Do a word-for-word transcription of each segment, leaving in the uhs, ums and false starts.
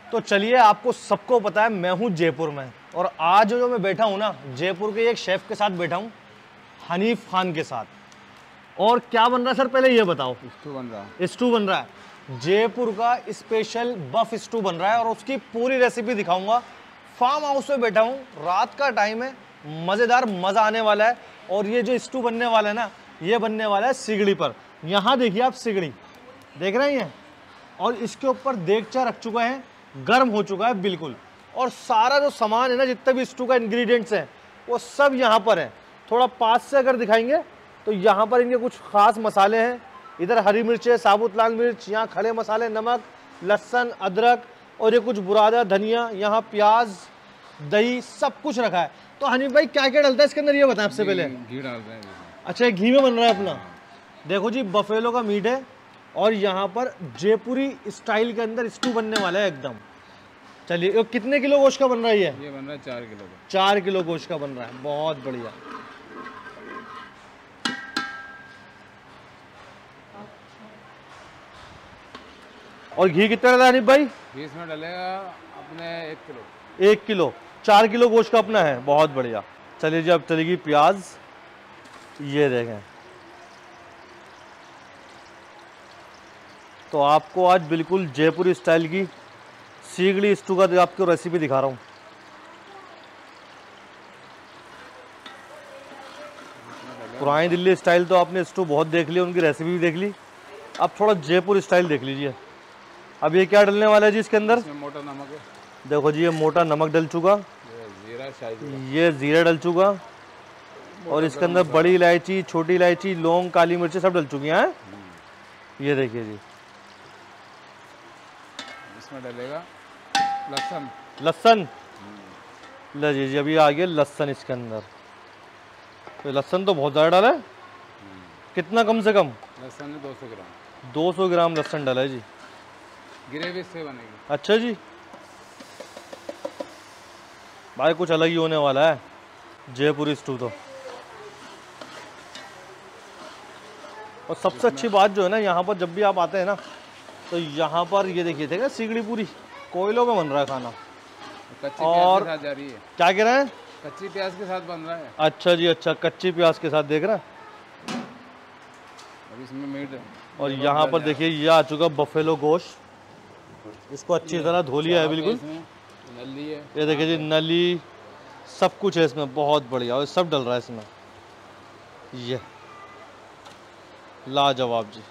तो चलिए, आपको सबको पता है मैं हूँ जयपुर में, और आज जो मैं बैठा हूँ ना, जयपुर के एक शेफ के साथ बैठा हूँ, हनीफ खान के साथ। और क्या बन रहा है सर, पहले ये बताओ। स्टू बन रहा है। स्टू बन रहा है, जयपुर का स्पेशल बफ स्टू बन रहा है, और उसकी पूरी रेसिपी दिखाऊंगा। फार्म हाउस में बैठा हूँ, रात का टाइम है, मज़ेदार मज़ा आने वाला है। और ये जो स्टू बनने वाला है ना, ये बनने वाला है सिगड़ी पर। यहाँ देखिए आप, सिगड़ी देख रहे हैं, और इसके ऊपर देगचा रख चुका है, गर्म हो चुका है बिल्कुल। और सारा जो सामान है ना, जितने भी स्टू का इंग्रेडिएंट्स हैं, वो सब यहाँ पर है। थोड़ा पास से अगर दिखाएंगे तो यहाँ पर इनके कुछ खास मसाले हैं। इधर हरी मिर्च है, साबुत लाल मिर्च, यहाँ खड़े मसाले, नमक, लहसुन, अदरक, और ये कुछ बुरादा धनिया, यहाँ प्याज, दही, सब कुछ रखा है। तो हनीफ भाई, क्या क्या डलता है इसके अंदर, ये बताएं आपसे पहले। घी डालते हैं। अच्छा, घी में बन रहा है अपना। देखो जी, बफेलो का मीट है, और यहाँ पर जयपुरी स्टाइल के अंदर स्टू बनने वाला है एकदम। चलिए, कितने किलो गोश्त का बन रहा है ये? ये बन रहा है चार किलो का। चार किलो गोश्त का बन रहा है, बहुत बढ़िया। और घी कितना डाला हनीफ भाई? घी इसमें डलेगा अपने एक किलो। एक किलो, चार किलो गोश्त का अपना है, बहुत बढ़िया। चलिए जी, अब चलेगी प्याज, ये देखें। तो आपको आज बिल्कुल जयपुरी स्टाइल की सीगड़ी स्टू का आपको रेसिपी दिखा रहा हूँ। पुरानी दिल्ली स्टाइल तो आपने स्टू बहुत देख लिया, उनकी रेसिपी भी देख ली। अब थोड़ा जयपुर स्टाइल देख लीजिए। अब ये क्या डलने वाला है जी इसके अंदर? मोटा नमक है। देखो जी, ये मोटा नमक डल चुका, ये जीरा शाही, ये जीरा डल चुका, और इसके अंदर बड़ी इलायची, छोटी इलायची, लौंग, काली मिर्ची सब डल चुकी हैं। ये देखिए जी, इसमें डलेगा लहसुन। लहसुन लीजिए जी, अभी आ गया लहसुन इसके अंदर। तो लहसुन तो बहुत ज़्यादा डाला है, कितना कम से कम? लहसुन है दो सौ ग्राम। दो सौ ग्राम लहसुन डाला है जी। ग्रेवी इससे बनेगी। अच्छा जी, भाई कुछ अलग ही होने वाला है जयपुरी स्टू तो। और सबसे अच्छी बात जो है ना, यहाँ पर जब भी आप आते हैं ना, तो यहाँ पर ये देखिए थे सिगड़ी पूरी कोयलों में बन रहा है खाना। कच्ची और प्याज के साथ जा रही है। क्या कह रहे हैं? कच्ची प्याज के साथ बन रहा है। अच्छा जी, अच्छा, कच्ची प्याज के साथ देख रहे हैं। अब इसमें मीट, और यहाँ पर देखिए, ये आ चुका बफेलो गोश्त, इसको अच्छी तरह धो लिया है बिल्कुल। नली है, ये देखिए जी, नली, सब कुछ है इसमें, बहुत बढ़िया। और सब डल रहा है इसमें, ये लाजवाब जी।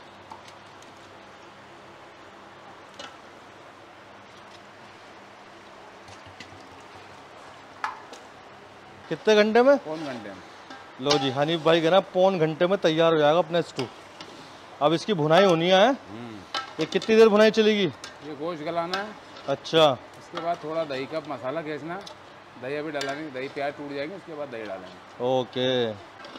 कितने घंटे में? पौन घंटे में। लो जी, हनीफ भाई कहना पौन घंटे में तैयार हो जाएगा अपना स्टू। अब इसकी भुनाई होनी है। ये कितनी देर भुनाई चलेगी? ये गोश्त गलाना है। अच्छा, उसके बाद थोड़ा दही का मसाला खींचना। दही अभी डाला नहीं, दही प्याज टूट जाएगी, उसके बाद दही डालेंगे। ओके।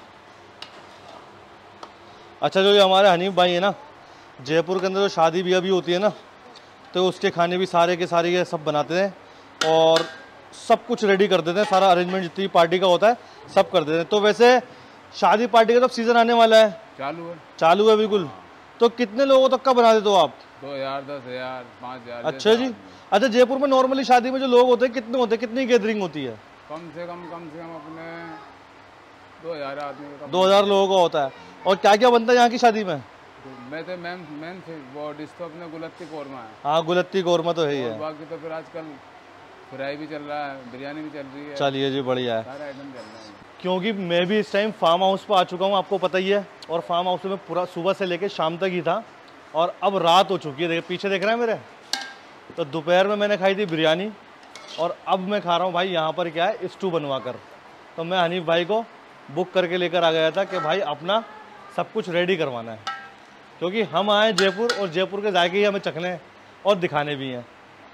अच्छा, जो ये हमारे हनीफ भाई है ना, जयपुर के अंदर जो शादी ब्याह भी होती है ना, तो उसके खाने भी सारे के सारे ये सब बनाते हैं, और सब कुछ रेडी कर देते हैं। सारा अरेंजमेंट जितनी पार्टी का होता है सब कर देते हैं। तो वैसे शादी पार्टी का तो सीज़न आने वाला है, चालू है। चालू है बिल्कुल। तो कितने लोगों तक का बना देते हो आप? दो हजार, दस हजार, पाँच हजार। अच्छा जी। अच्छा, जयपुर में नॉर्मली शादी में जो लोग होते हैं कितने होते हैं, कितनी गैदरिंग होती है? कम से कम कम से कम अपने दो हजार आदमी। दो हजार लोगों का होता है। और क्या क्या बनता है यहाँ की शादी में? मैं तो मैम मैन वो डिश तो अपने गुलत्ती कौरमा है। हाँ, गुलत्ती कौरमा तो है ही है। बाकी तो फिर आजकल फ्राई भी चल रहा है, बिरयानी भी चल रही है। चलिए जी, बढ़िया है। सारे आइटम चल रहे हैं। क्योंकि मैं भी इस टाइम फार्म हाउस पर आ चुका हूँ, आपको पता ही है। और फार्म हाउस में पूरा सुबह से लेकर शाम तक ही था, और अब रात हो चुकी है। देखिए पीछे देख रहे हैं मेरे। तो दोपहर में मैंने खाई थी बिरयानी, और अब मैं खा रहा हूँ भाई यहाँ पर क्या है, स्टू बनवा कर। तो मैं हनीफ भाई को बुक करके लेकर आ गया था कि भाई अपना सब कुछ रेडी करवाना है, क्योंकि हम आए जयपुर, और जयपुर के जायके ही हमें चखने हैं और दिखाने भी हैं।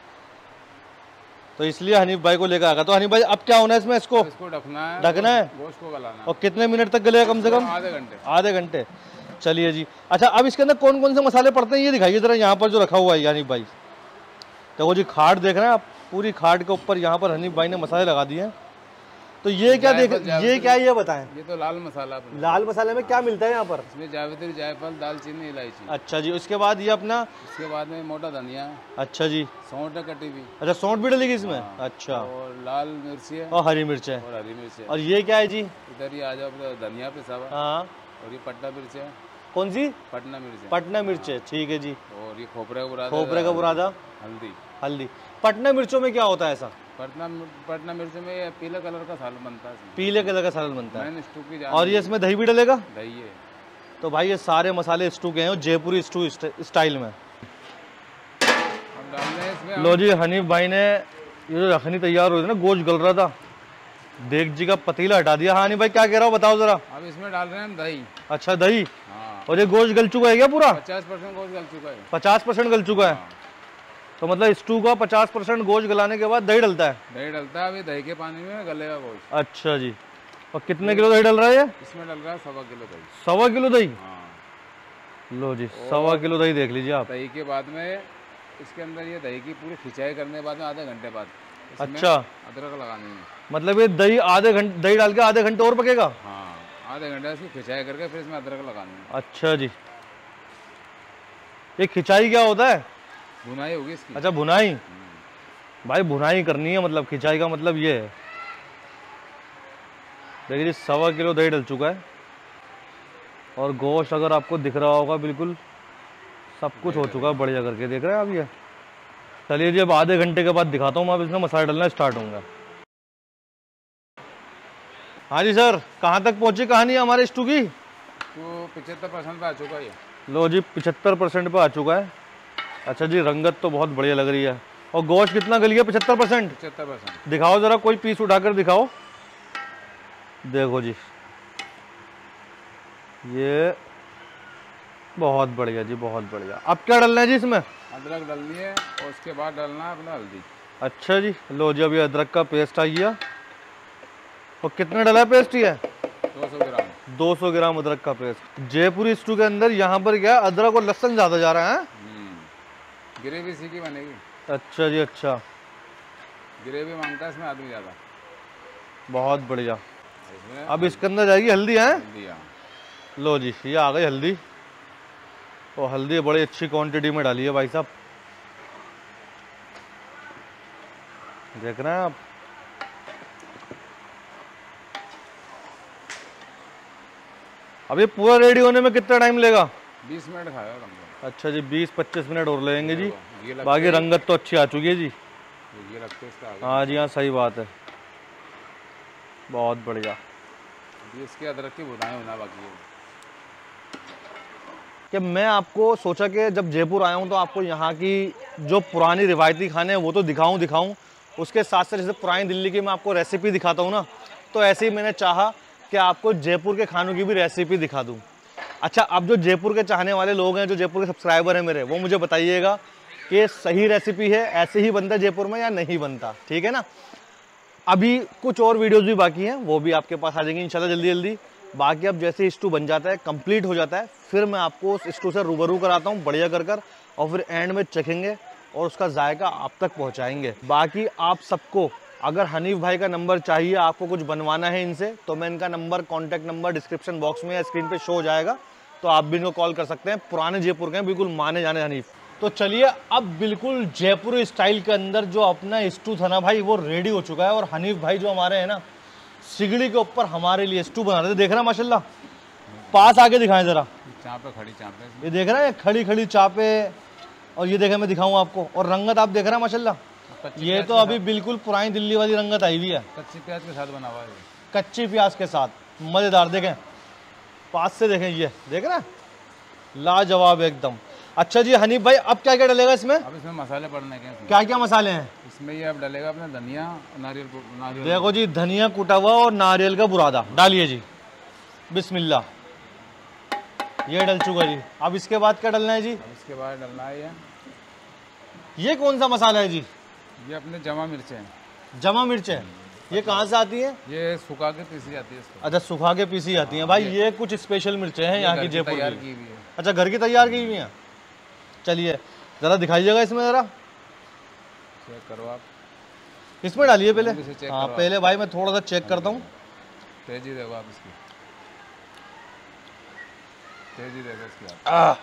तो इसलिए हनीफ भाई को लेकर आ गया। तो हनीफ भाई, अब क्या होना है इसमें? इसको इसको ढकना है, ढकना है, गोश्त को गलाना। और कितने मिनट तक गलेगा? कम से कम आधे घंटे। आधे घंटे। चलिए जी। अच्छा, अब इसके अंदर कौन कौन से मसाले पड़ते हैं ये दिखाइए जरा। यहाँ पर जो रखा हुआ है हनीफ भाई, देखो जी, खाट देख रहे हैं आप, पूरी खाट के ऊपर यहाँ पर हनीफ भाई ने मसाले लगा दिए हैं। तो ये क्या देख जायफल- ये जायफल- क्या है ये बताएं। ये तो लाल मसाला अपना। लाल मसाले में क्या मिलता है यहाँ पर? इसमें जावित्री, जायफल, दालचीनी, इलायची। अच्छा जी, उसके बाद ये अपना, इसके बाद में मोटा धनिया, अच्छा जी, सौंठ है कटी हुई, अच्छा सौंठ भी डलेगी इसमें, हाँ। अच्छा, और लाल मिर्ची है और हरी मिर्च है, और हरी मिर्च है। और ये क्या है जी? इधर ये आ जाओ, अपना धनिया पिसा हुआ, हाँ, और ये पटना मिर्च है, कौन सी? पटना मिर्च है, पटना मिर्च है, ठीक है जी। और ये खोपरे का बुरादा, खोपरे का बुरादा, हल्दी। हल्दी। पटना मिर्चों में क्या होता है ऐसा? पटना पटना मिर्च में ये पीले कलर का सालन बनता है इसमें। पीले कलर का सालन बनता है। मैंने स्टू की जान और ये इसमें दही भी डलेगा? दही है। तो भाई ये सारे मसाले स्टू के हैं, जयपुरी स्टू स्टाइल में। अब डालने हैं इसमें हम- लो जी, हनीफ भाई ने ये जो यखनी तैयार हो रही थी ना, गोश्त गल रहा था, देख जी का पतीला हटा दिया। हाँ हनीफ भाई क्या कह रहा हो, बताओ जरा। अब इसमें डाल रहे हैं हम दही। अच्छा दही, हाँ, और ये गोश्त गल चुका है क्या पूरा? पचास परसेंट गोश्त गल चुका है। पचास परसेंट गल चुका है। हाँ, तो मतलब स्टू का पचास परसेंट गोश्त गलाने के बाद दही डलता है? दही डलता है, अभी दही के पानी में गलेगा गोश्त। अच्छा जी, और कितने किलो दही डल रहा है ये? इसमें डल रहा है सवा किलो दही। सवा किलो दही? हाँ, लो जी, सवा किलो दही देख लीजिए आप। दही के बाद में इसके अंदर ये दही की पूरी खिंचाई करने के बाद में आधे घंटे बाद इसमें अच्छा, अदरक लगानी है। मतलब ये दही आधे घंटे, दही डाल के आधे घंटे और पकेगा? हाँ, आधे घंटे इसकी खिंचाई करके फिर इसमें अदरक लगानी है। अच्छा जी, ये खिंचाई क्या होता है? भुनाई होगी इसकी। अच्छा भुनाई, भाई भुनाई करनी है, मतलब खिंचाई का मतलब ये है। देखिए जी, सवा किलो दही डल चुका है, और गोश्त अगर आपको दिख रहा होगा बिल्कुल सब कुछ हो चुका है बढ़िया करके, देख रहे हैं आप ये। चलिए जी, अब आधे घंटे के बाद दिखाता हूँ मैं, अब इसमें मसाला डालना स्टार्ट होऊंगा। हाँ जी सर, कहाँ तक पहुँची कहानी हमारे स्टू की? तो पिछहत्तर परसेंट पे आ चुका है ये। लो जी, पिछहत्तर परसेंट पे आ चुका है। अच्छा जी, रंगत तो बहुत बढ़िया लग रही है। और गोश्त कितना गल गया? पचहत्तर परसेंट। पचहत्तर परसेंट। दिखाओ जरा, कोई पीस उठाकर दिखाओ। देखो जी, ये बहुत बढ़िया जी, बहुत बढ़िया। अब क्या डालना है जी इसमें? अदरक डालनी है और उसके बाद डालना है अपना हल्दी। अच्छा जी, लो जी, अभी अदरक का पेस्ट आ गया। और कितना डाला है पेस्ट ये? दो सौ ग्राम। दो सौ ग्राम अदरक का पेस्ट। जयपुरी स्टू के अंदर यहाँ पर क्या अदरक और लहसुन ज्यादा जा रहा है? ग्रेवी इसी की बनेगी। अच्छा जी, अच्छा, ग्रेवी मांगता है इसमें आदमी ज़्यादा। बहुत बढ़िया। इसमें अब इसके अंदर जाएगी हल्दी है? हल्दी, हाँ। लो जी, ये आ गई हल्दी, और हल्दी बड़ी अच्छी क्वांटिटी में डाली है भाई साहब, देख रहे हैं आप। अब ये पूरा रेडी होने में कितना टाइम लेगा? बीस मिनट खाएगा कम से कम। अच्छा जी, बीस पच्चीस मिनट और लगेंगे जी। घी लगते बाकी रंगत तो अच्छी आ चुकी है जी। घी लगते इसका आगे। हाँ जी, हाँ सही बात है, बहुत बढ़िया। ये इसके अदरक की भुनाई होना बाकी है। कि मैं आपको सोचा कि जब जयपुर आया हूँ तो आपको यहाँ की जो पुरानी रिवायती खाने हैं वो तो दिखाऊं दिखाऊं उसके साथ साथ जैसे पुरानी दिल्ली की मैं आपको रेसिपी दिखाता हूँ ना, तो ऐसे ही मैंने चाहा कि आपको जयपुर के खानों की भी रेसिपी दिखा दूँ। अच्छा, अब जो जयपुर के चाहने वाले लोग हैं, जो जयपुर के सब्सक्राइबर हैं मेरे, वो मुझे बताइएगा कि सही रेसिपी है, ऐसे ही बनता है जयपुर में या नहीं बनता, ठीक है ना। अभी कुछ और वीडियोज़ भी बाकी हैं, वो भी आपके पास आ जाएंगी इंशाल्लाह जल्दी जल्दी। बाकी अब जैसे स्टू बन जाता है, कंप्लीट हो जाता है, फिर मैं आपको उस स्टू से रूबरू कराता हूँ बढ़िया कर कर, और फिर एंड में चखेंगे और उसका जायका आप तक पहुँचाएंगे। बाकी आप सबको अगर हनीफ भाई का नंबर चाहिए, आपको कुछ बनवाना है इनसे, तो मैं इनका number, contact number description box में या स्क्रीन पे शो हो जाएगा, तो आप भी इनको कॉल कर सकते हैं। पुराने जयपुर के हैं, बिल्कुल माने जाने हनीफ। तो चलिए, अब बिल्कुल जयपुरी स्टाइल के अंदर जो अपना स्टू था ना भाई, वो रेडी हो चुका है। और हनीफ भाई जो हमारे हैं ना, सिगड़ी के ऊपर हमारे लिए स्टू बना रहे थे, देख रहे हैं माशाल्लाह। पास आके दिखाएं जरा, चापे खड़ी चापे। ये देख रहे हैं खड़ी खड़ी चापे, और ये देखें मैं दिखाऊं आपको, और रंगत आप देख रहे हैं माशाल्लाह। ये तो अभी बिल्कुल पुरानी दिल्ली वाली रंगत आई हुई है, कच्ची प्याज के साथ बना हुआ है। कच्ची प्याज के साथ, मजेदार। देखें पास से, देखें ये देख रहे हैं, लाजवाब एकदम। अच्छा जी हनीफ भाई, अब क्या क्या डलेगा इसमें? अब इसमें मसाले पड़ने के हैं। क्या क्या मसाले हैं इसमें? ये अब डलेगा अपना धनिया, नारियल नारियल देखो जी, धनिया कूटा हुआ और नारियल का बुरादा डालिए जी, बिस्मिल्लाह। ये डल चुका जी। अब इसके बाद क्या डलना है जी? अब इसके बाद डलना है ये ये कौन सा मसाला है जी? ये अपने जमा मिर्चें हैं। जमा मिर्च है। ये कहाँ से आती है? ये सुखा के पीसी जाती है इसको। अच्छा, सुखा के पीसी जाती हैं भाई। ये कुछ स्पेशल मिर्चें हैं यहाँ की जयपुर तैयार की। की हुई है। अच्छा, घर की तैयार की हुई हैं। चलिए ज़रा दिखाइएगा इसमें ज़रा, चेक करो आप। इसमें डालिए पहले। इसे चेक हाँ करो पहले भाई मैं थोड़ा सा चेक करता हूँ। तेजी देखो आप इसकी, तेजी देखो इसकी आप। आह,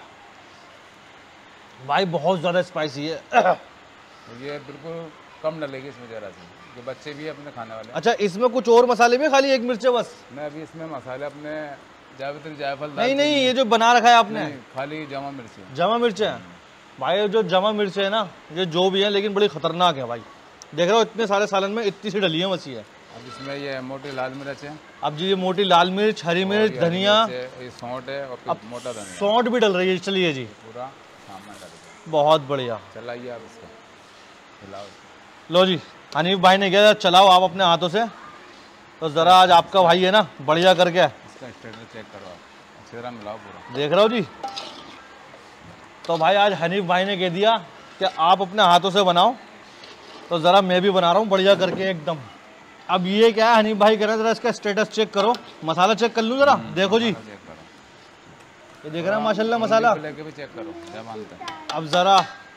भाई बहुत ज़्यादा स्पाइसी है। ये बिल्कुल कम डलेगी इसमें जरा सी, जो बच्चे भी है अपने खाने वाले। अच्छा इसमें कुछ और मसाले भी, खाली एक मिर्च है बस? मैं अभी इसमें मसाले अपने जावित्री जायफल नहीं नहीं, ये जो बना रखा है आपने नहीं, खाली जमा मिर्ची। जमा मिर्च है भाई, जो जमा मिर्च है ना, ये जो भी है लेकिन बड़ी खतरनाक है भाई। देख रहे हो इतने सारे सालन में इतनी सी डली है मछली है। अब इसमें ये मोटी लाल मिर्च है, अब जी ये मोटी लाल मिर्च, हरी मिर्च, धनिया, ये सौंठ है और फिर मोटा धनिया, सौंठ भी डल रही है। चलिए जी, पूरा सामान डाल, बहुत बढ़िया। चलाइए आप इसको, हिलाओ। लो जी, हनीफ भाई ने कहा चलाओ आप अपने हाथों से, तो ज़रा आज आपका भाई है ना बढ़िया करके इसका स्टेटस चेक करो आप, अच्छी तरह मिलाओ पूरा। देख रहे हो जी, तो भाई आज हनीफ भाई ने कह दिया कि आप अपने हाथों से बनाओ, तो ज़रा मैं भी बना रहा हूँ बढ़िया करके एकदम। अब ये क्या है, हनीफ भाई कह रहे हैं ज़रा इसका स्टेटस चेक करो, मसाला चेक कर लूँ ज़रा। देखो जी, चेक करो, ये देख रहे हैं माशाल्लाह मसाला। लेके भी चेक करो क्या मानते हैं। अब ज़रा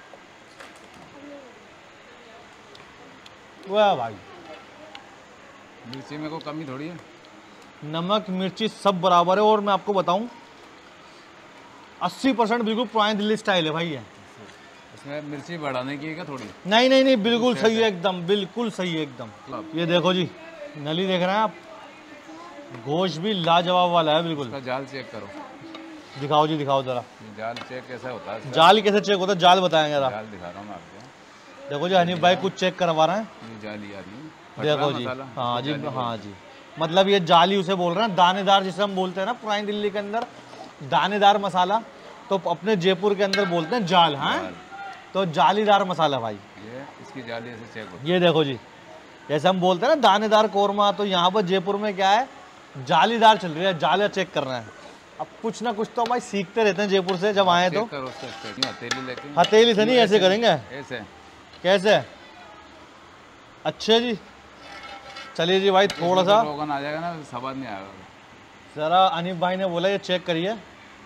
वाह भाई, मिर्ची में कोई कमी थोड़ी है, नमक मिर्ची सब बराबर है। और मैं आपको बताऊं अस्सी परसेंट बिल्कुल पुरानी दिल्ली स्टाइल है भाई है। इसमें मिर्ची बढ़ाने की है क्या थोड़ी? नहीं नहीं नहीं, बिल्कुल सही है एकदम, बिल्कुल सही है एकदम। ये देखो जी, नली देख रहे हैं आप, गोश्त भी लाजवाब वाला है बिल्कुल। इसका जाल चेक करो, दिखाओ जी दिखाओ जरा, जाल चेक कैसा होता है इसका? जाल कैसे चेक होता है, जाल बताएंगे जरा। जाल दिखा रहा हूँ मैं आपको, देखो जी हनीफ भाई कुछ चेक करवा रहे हैं। ये जाली आ रही है, देखो जी, मसाला, हाँ जी हाँ जी, मतलब ये जाली उसे बोल रहे हैं, दानेदार जिसे हम बोलते हैं ना पुरानी दिल्ली के अंदर दानेदार मसाला, तो अपने जयपुर के अंदर बोलते हैं जाल। हाँ तो जालीदार मसाला भाई, ये इसकी जाली ऐसे चेक होती ये देखो जी, जैसे हम बोलते हैं ना दानेदार कोरमा, तो यहाँ पर जयपुर में क्या है, जालीदार चल रही है, जालियाँ चेक कर रहे हैं। अब कुछ ना कुछ तो भाई सीखते रहते हैं जयपुर से जब आए तो। हथेली लेके, हथेली से नहीं, ऐसे करेंगे। ऐसे कैसे? अच्छे जी, चलिए जी भाई थोड़ा सा रोगन आ जाएगा ना, स्वाद नहीं आएगा। ज़रा अनीफ भाई ने बोला ये चेक करिए,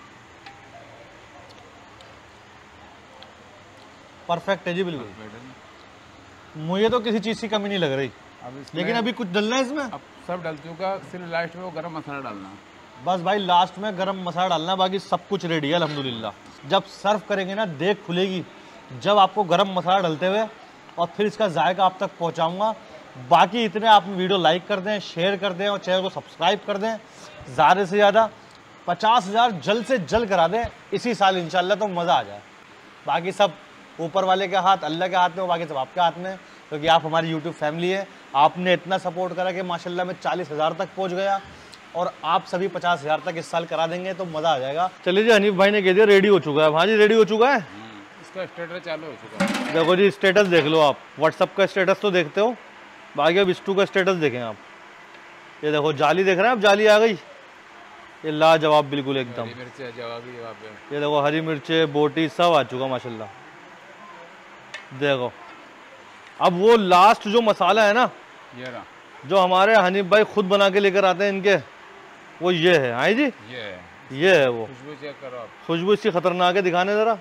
परफेक्ट है जी बिल्कुल, मुझे तो किसी चीज़ की कमी नहीं लग रही। अब लेकिन अभी कुछ डलना है इसमें, अब सब डल चुका, सिर्फ लास्ट में वो गरम मसाला डालना। बस भाई लास्ट में गरम मसाला डालना, बाकी सब कुछ रेडी है अल्हम्दुलिल्लाह। जब सर्व करेंगे ना देख खुलेगी, जब आपको गरम मसाला डालते हुए, और फिर इसका जायका आप तक पहुंचाऊंगा। बाकी इतने आप वीडियो लाइक कर दें, शेयर कर दें और चैनल को सब्सक्राइब कर दें। ज़्यादा से ज़्यादा पचास हज़ार जल्द से जल्द करा दें इसी साल इंशाल्लाह, तो मज़ा आ जाए। बाकी सब ऊपर वाले के हाथ, अल्लाह के हाथ में, बाकी सब आपके हाथ में, क्योंकि आप हमारी यूट्यूब फैमिली है। आपने इतना सपोर्ट करा कि माशाल्लाह मैं चालीस हज़ार तक पहुँच गया, और आप सभी पचास हज़ार तक इस साल करा देंगे तो मज़ा आ जाएगा। चलिए जी, हनीफ भाई ने कह दिया रेडी हो चुका है। हाँ जी रेडी हो चुका है, इसका स्टेटस चालू हो चुका है। देखो जी स्टेटस देख लो आप, व्हाट्सअप का स्टेटस तो देखते हो, बाकी अब स्टू का स्टेटस देखें आप। ये देखो जाली देख रहे हैं आप, जाली आ गई, ये लाजवाब बिल्कुल एकदम। हरी मिर्च जवाबी जवाब है। ये देखो हरी मिर्चे, बोटी सब आ चुका माशाल्लाह। देखो अब वो लास्ट जो मसाला है ना, ये रहा, जो हमारे हनीफ भाई खुद बना के लेकर आते हैं इनके, वो ये है। हाँ जी ये है, ये है वो। खुशबू चेक करो आप, खुशबू इसकी खतरनाक है, दिखाने ज़रा।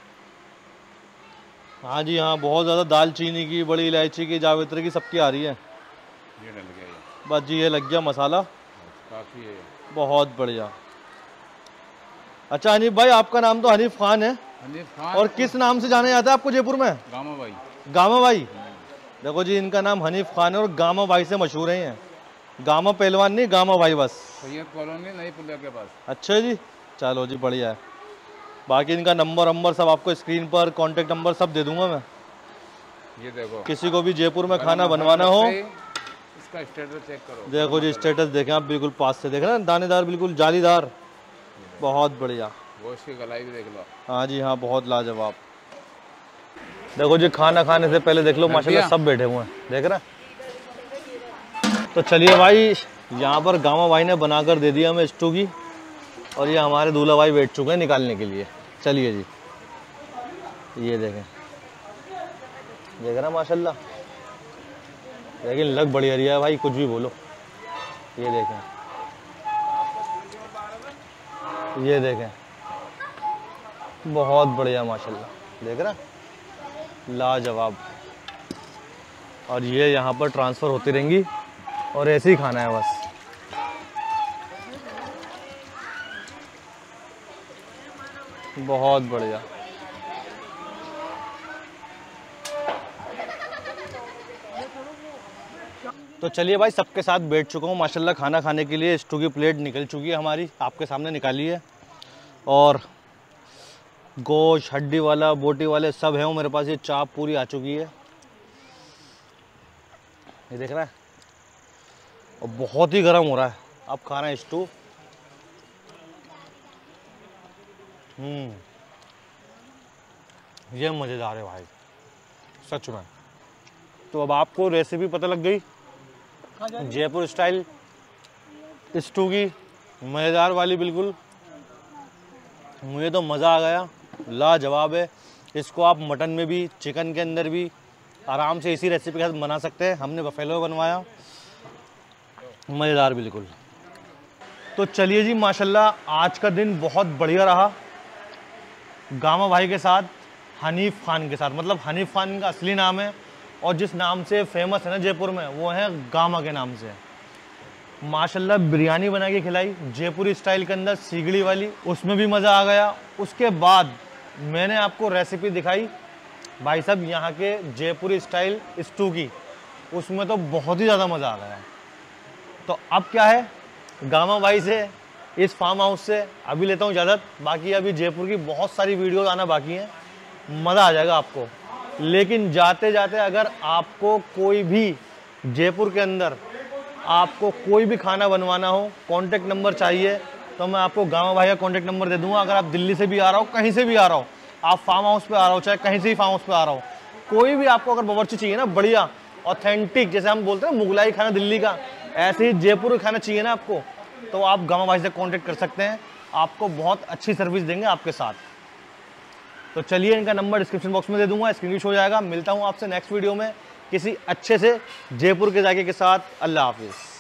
हाँ जी हाँ, बहुत ज़्यादा दालचीनी की, बड़ी इलायची की, जावित्री की, सबकी आ रही है। ये डल गया ये, बस जी ये लग गया मसाला, काफ़ी है, बहुत बढ़िया। अच्छा हनीफ भाई आपका नाम तो हनीफ खान है, हनीफ खान, और किस नाम से जाना जाता है आपको जयपुर में? गामा भाई। गामा भाई, देखो जी इनका नाम हनीफ खान है और गामा भाई से मशहूर हैं। गामा पहलवान नहीं, गामा भाई बस। सैयद कॉलोनी नई पुलिया के पास। अच्छा जी, चलो जी बढ़िया है। बाकी इनका नंबर नंबर सब आपको स्क्रीन पर, कांटेक्ट नंबर सब दे दूंगा मैं। ये देखो, किसी को भी जयपुर में खाना बनवाना हो, इसका स्टेटस चेक करो। देखो जी स्टेटस देखें आप, बिल्कुल पास से देख रहे हैं, दानेदार बिल्कुल जालीदार, बहुत बढ़िया। गोश्त की गलाई भी देख लो। हाँ जी हाँ, बहुत लाजवाब। देखो जी खाना खाने से पहले देख लो माशाल्लाह सब बैठे हुए हैं, देख रहे हैं। तो चलिए भाई, यहाँ पर गामा भाई ने बनाकर दे दिया हमें स्टू की, और ये हमारे दूल्हा भाई बैठ चुके हैं निकालने के लिए। चलिए जी, ये देखें, देख रहे हैं माशाल्लाह, लेकिन लग बढ़िया रही है भाई, कुछ भी बोलो। ये देखें, ये देखें, बहुत बढ़िया माशाल्लाह, देख रहे हैं, लाजवाब। और ये यहाँ पर ट्रांसफ़र होती रहेंगी और ऐसे ही खाना है बस। बहुत बढ़िया। तो चलिए भाई, सबके साथ बैठ चुका हूँ माशाल्लाह खाना खाने के लिए। स्टू की प्लेट निकल चुकी है हमारी, आपके सामने निकाली है। और गोश्त, हड्डी वाला, बोटी वाले सब है मेरे पास। ये चाप पूरी आ चुकी है, ये देख रहा है, और बहुत ही गर्म हो रहा है। अब खा रहे हैं स्टू। हम्म ये मज़ेदार है भाई सच में। तो अब आपको रेसिपी पता लग गई जयपुर स्टाइल स्टू की, मज़ेदार वाली बिल्कुल। मुझे तो मज़ा आ गया, लाजवाब है। इसको आप मटन में भी, चिकन के अंदर भी आराम से इसी रेसिपी के साथ बना सकते हैं। हमने बफेलो बनवाया, मज़ेदार बिल्कुल। तो चलिए जी, माशाल्लाह आज का दिन बहुत बढ़िया रहा गामा भाई के साथ, हनीफ खान के साथ। मतलब हनीफ खान का असली नाम है और जिस नाम से फेमस है ना जयपुर में, वो है गामा के नाम से। माशाल्लाह बिरयानी बना के खिलाई जयपुरी स्टाइल के अंदर, सीगड़ी वाली, उसमें भी मज़ा आ गया। उसके बाद मैंने आपको रेसिपी दिखाई भाई साहब यहाँ के जयपुरी स्टाइल स्टू की, उसमें तो बहुत ही ज़्यादा मज़ा आ गया। तो अब क्या है, गामा भाई से, इस फार्म हाउस से अभी लेता हूँ इजाज़त। बाकी अभी जयपुर की बहुत सारी वीडियोज़ आना बाकी हैं, मज़ा आ जाएगा आपको। लेकिन जाते जाते अगर आपको कोई भी जयपुर के अंदर आपको कोई भी खाना बनवाना हो, कांटेक्ट नंबर चाहिए, तो मैं आपको गामा भाई का कांटेक्ट नंबर दे दूंगा। अगर आप दिल्ली से भी आ रहा हो, कहीं से भी आ रहा हो, आप फार्म हाउस पे आ रहा हो, चाहे कहीं से भी फार्म हाउस पे आ रहा हो, कोई भी आपको अगर बावर्ची चाहिए ना बढ़िया ऑथेंटिक, जैसे हम बोलते हैं मुगलाई खाना दिल्ली का, ऐसे ही जयपुर का खाना चाहिए ना आपको, तो आप गामा भाई से कांटेक्ट कर सकते हैं। आपको बहुत अच्छी सर्विस देंगे आपके साथ। तो चलिए, इनका नंबर डिस्क्रिप्शन बॉक्स में दे दूंगा, स्क्रीन शॉट हो जाएगा। मिलता हूँ आपसे नेक्स्ट वीडियो में किसी अच्छे से जयपुर के जाके के साथ। अल्लाह हाफिज़।